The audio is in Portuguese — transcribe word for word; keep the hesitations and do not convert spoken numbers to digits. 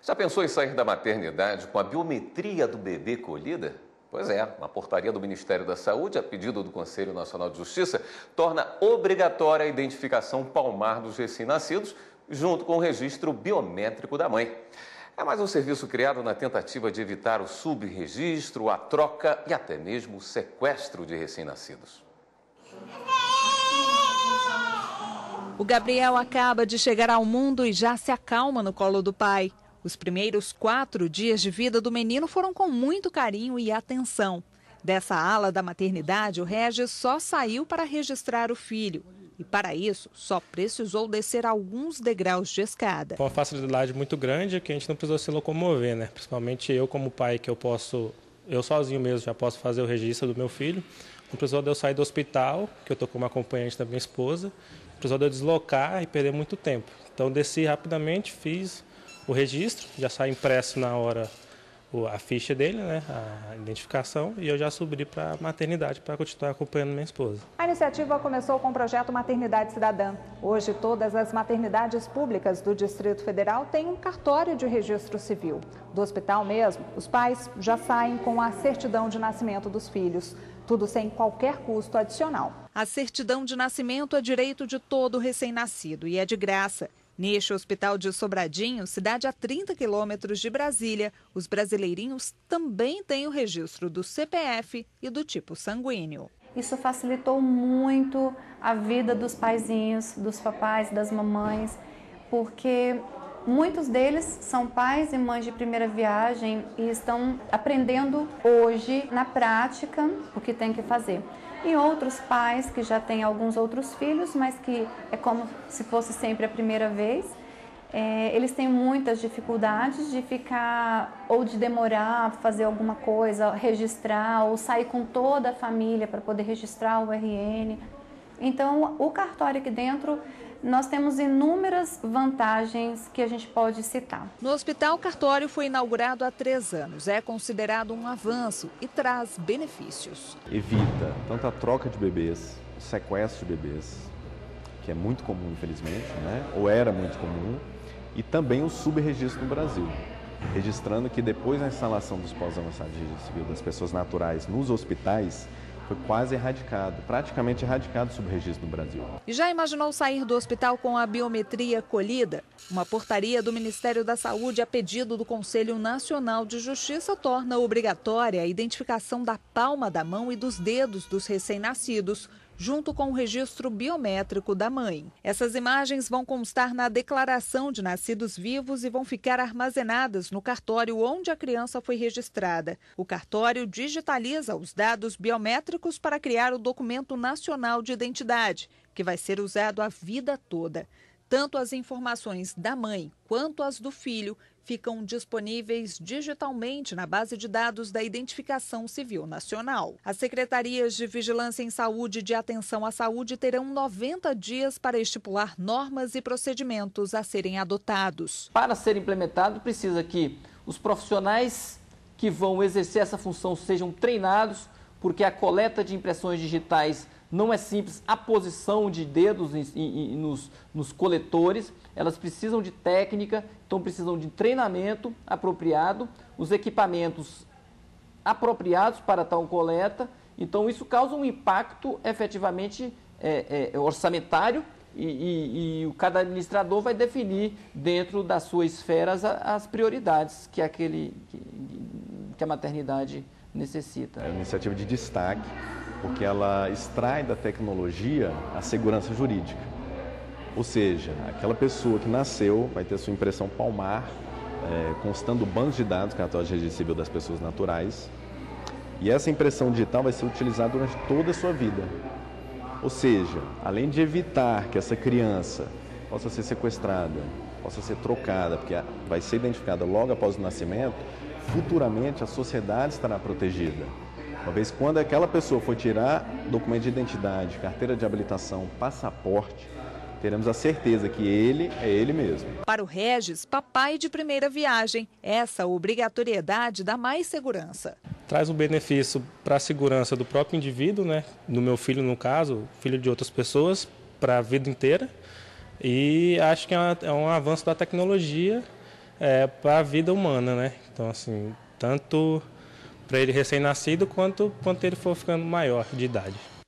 Já pensou em sair da maternidade com a biometria do bebê colhida? Pois é, uma portaria do Ministério da Saúde, a pedido do Conselho Nacional de Justiça, torna obrigatória a identificação palmar dos recém-nascidos, junto com o registro biométrico da mãe. É mais um serviço criado na tentativa de evitar o subregistro, a troca e até mesmo o sequestro de recém-nascidos. O Gabriel acaba de chegar ao mundo e já se acalma no colo do pai. Os primeiros quatro dias de vida do menino foram com muito carinho e atenção. Dessa ala da maternidade, o Regis só saiu para registrar o filho. E para isso, só precisou descer alguns degraus de escada. Foi uma facilidade muito grande que a gente não precisou se locomover, né? Principalmente eu como pai, que eu posso, eu sozinho mesmo já posso fazer o registro do meu filho. Não precisou de eu sair do hospital, que eu estou como acompanhante da minha esposa. Não precisou de eu deslocar e perder muito tempo. Então desci rapidamente, fiz o registro, já sai impresso na hora a ficha dele, né, a identificação, e eu já subi para a maternidade para continuar acompanhando minha esposa. A iniciativa começou com o projeto Maternidade Cidadã. Hoje, todas as maternidades públicas do Distrito Federal têm um cartório de registro civil. Do hospital mesmo, os pais já saem com a certidão de nascimento dos filhos, tudo sem qualquer custo adicional. A certidão de nascimento é direito de todo recém-nascido e é de graça. Neste hospital de Sobradinho, cidade a trinta quilômetros de Brasília, os brasileirinhos também têm o registro do C P F e do tipo sanguíneo. Isso facilitou muito a vida dos paizinhos, dos papais, das mamães, porque muitos deles são pais e mães de primeira viagem e estão aprendendo hoje, na prática, o que tem que fazer. E outros pais que já têm alguns outros filhos, mas que é como se fosse sempre a primeira vez, é, eles têm muitas dificuldades de ficar ou de demorar a fazer alguma coisa, registrar ou sair com toda a família para poder registrar o R N. Então, o cartório aqui dentro, nós temos inúmeras vantagens que a gente pode citar. No hospital, o cartório foi inaugurado há três anos. É considerado um avanço e traz benefícios. Evita tanto a troca de bebês, o sequestro de bebês, que é muito comum, infelizmente, né? Ou era muito comum, e também o subregistro no Brasil, registrando que depois da instalação dos pós-avançados de registro civil das pessoas naturais nos hospitais, foi quase erradicado, praticamente erradicado o subregistro no Brasil. E já imaginou sair do hospital com a biometria colhida? Uma portaria do Ministério da Saúde a pedido do Conselho Nacional de Justiça torna obrigatória a identificação da palma da mão e dos dedos dos recém-nascidos, junto com o registro biométrico da mãe. Essas imagens vão constar na declaração de nascidos vivos e vão ficar armazenadas no cartório onde a criança foi registrada. O cartório digitaliza os dados biométricos para criar o documento nacional de identidade, que vai ser usado a vida toda. Tanto as informações da mãe quanto as do filho ficam disponíveis digitalmente na base de dados da Identificação Civil Nacional. As secretarias de Vigilância em Saúde e de Atenção à Saúde terão noventa dias para estipular normas e procedimentos a serem adotados. Para ser implementado, precisa que os profissionais que vão exercer essa função sejam treinados, porque a coleta de impressões digitais não é simples, a posição de dedos em, em, nos, nos coletores, elas precisam de técnica, então precisam de treinamento apropriado, os equipamentos apropriados para tal coleta, então isso causa um impacto efetivamente é, é, orçamentário e, e, e o cada administrador vai definir dentro das suas esferas as prioridades que, aquele, que, que a maternidade necessita. É uma iniciativa de destaque, porque ela extrai da tecnologia a segurança jurídica. Ou seja, aquela pessoa que nasceu vai ter sua impressão palmar, é, constando bancos de dados, cartório de registro civil das pessoas naturais, e essa impressão digital vai ser utilizada durante toda a sua vida. Ou seja, além de evitar que essa criança possa ser sequestrada, possa ser trocada, porque vai ser identificada logo após o nascimento, futuramente a sociedade estará protegida. Uma vez quando aquela pessoa for tirar documento de identidade, carteira de habilitação, passaporte, teremos a certeza que ele é ele mesmo. Para o Regis, papai de primeira viagem, essa obrigatoriedade dá mais segurança. Traz um benefício para a segurança do próprio indivíduo, né? Do meu filho, no caso, filho de outras pessoas, para a vida inteira. E acho que é um avanço da tecnologia é, para a vida humana, né? Então, assim, tanto para ele recém-nascido quanto quanto ele for ficando maior de idade.